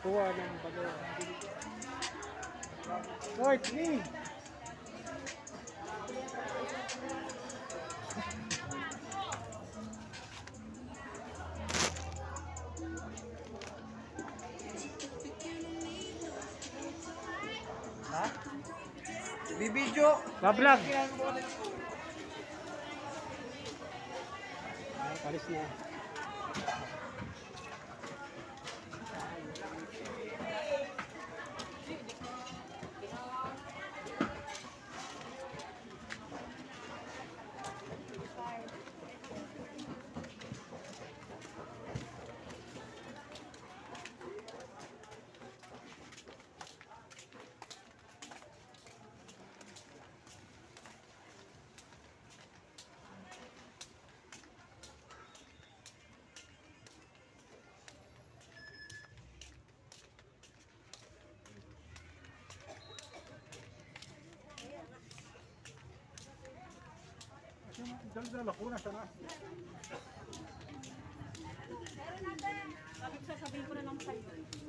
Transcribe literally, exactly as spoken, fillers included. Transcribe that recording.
Kuha ng bago. North, me! Ha? Bibidyo! Bablog! Palis na. Dala-dala ko na sana. Meron natin. Sabi ko sasabihin ko na ng side.